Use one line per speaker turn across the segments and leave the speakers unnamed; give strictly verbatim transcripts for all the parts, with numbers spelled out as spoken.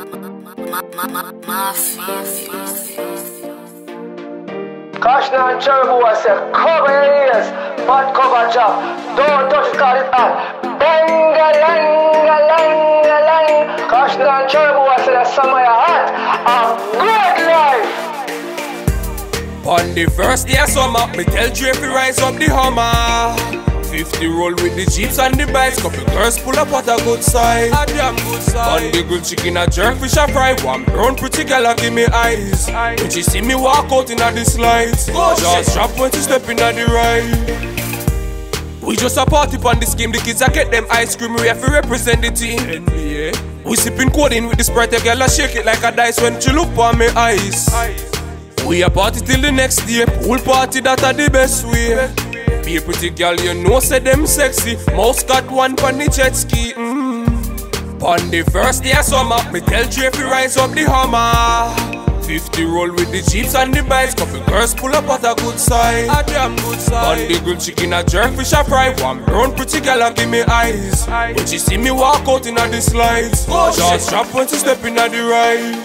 Kashna and Cherbu, I said, cover your ears, but cover job. Don't touch it, call it hot. Bang-a-lang-a-lang-a-lang. Kashna and Cherbu, I said, that summer you hot. A good life.
On the first day of summer, me tell Dre fi rise up the Hummer. Fifty roll with the jeeps and the bikes. Couple girls pull up at a good side. A damn good side. On the good chicken a jerk fish a fry. One brown pretty girl a give me eyes. When she see me walk out inna the slides, just drop when she step inna the ride. We just a party pon this game. The kids a get them ice cream. We have to represent the team. N B A. We sipping codeine with the Sprite. The girl a shake it like a dice when she look on me eyes. We a party till the next day. Pool party that a the best way. Be a pretty girl, you know, say them sexy. Mouse got one pon the jet ski. Mm. Pon the first day of summer, me tell Dre fi rise up the Hummer. Fifty roll with the jeeps and the bikes. Couple girls pull up at a good side. A damn good side. On the good chicken a jerk fish a fry. One brown pretty girl a give me eyes. When she see me walk out inna the slides, just drop when she step inna the ride.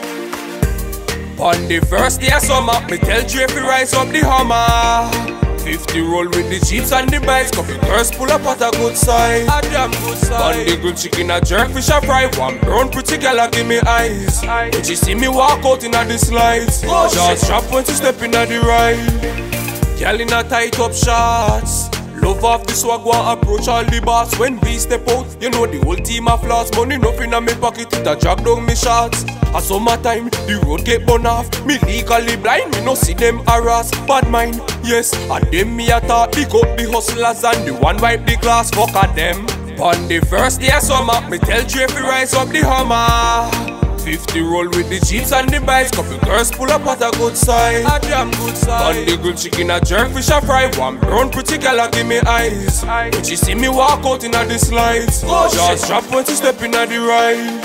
On the first day of summer, me tell Dre fi rise up the Hummer. Fifty roll with the jeeps and the bikes. Couple girls pull up at a good side. A damn good side. On the good chicken a jerk fish a fry. One brown pretty girl a give me eyes. When she see me walk out inna the slides, just drop when she step inna the ride. Girl in a tight up shots. Love off the swag, want approach all the boss. When we step out, you know the whole team a floss. Money nothing in my pocket, it a drag down me shots. A summertime, the road get burn off. Me legally blind, me no see them harass. Bad mind, yes, and them me a talk. Pick up the hustlers and the one wipe the glass. Fuck at them. On the first day of summer, me tell Dre fi rise up the Hummer. Fifty roll with the jeeps and the bikes. Couple girls pull up at a good side. A damn good side. On the good chicken a jerk fish a fry. One brown pretty girl a give me eyes. When she see me walk out inna the slides, just drop when she step inna the ride.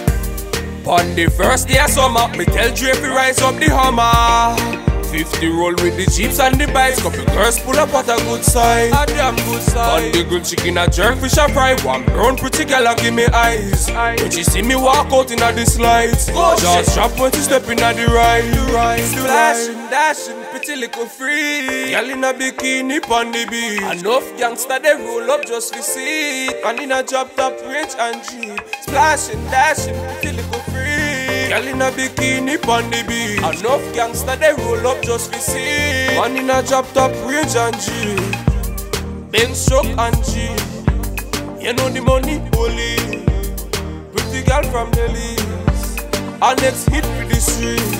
On the first day of summer, me tell Dre fi rise up the Hummer. Fifty roll with the jeeps and the bikes. Couple girls pull up at a good side. A damn good side. On the good chicken a jerk fish a fry. One brown pretty girl a give me eyes. When she see me walk out inna the slides, just drop when she step inna the ride. Splashing, dashing, pretty little free. Girl in a bikini pon the beach. Enough gangsta they roll up just to see it. And in a drop top rich and cheap. Splashing, dashing, pretty little free. Girl in a bikini pon the beach. Enough gangsta they roll up just to see it. Man in a drop top rich and cheap. Ben shock and cheap. You know the money only. Pretty girl from Delhi. Our next hit with the street.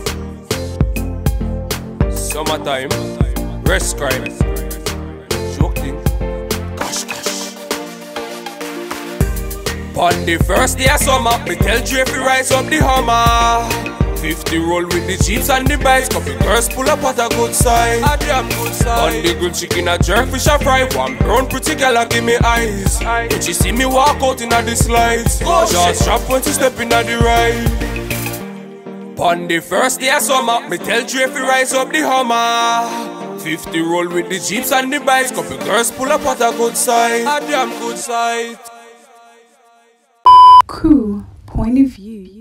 Summertime, rest crime, joking, gosh gosh. On the first day of summer, me tell Dre fi rise up the Hummer. Fifty roll with the jeeps and the bikes. Couple girls pull up at a good side. A damn good side. On the good chicken a jerk fish a fry. One brown pretty girl a give me eyes. When she see me walk out inna the slides, just drop when she step inna the ride. On the first day of summer, me tell Dre fi rise up the Hummer. Fifty roll with the jeeps and the bikes. Couple girls pull up at a good side. A damn good side.
Cool point of view.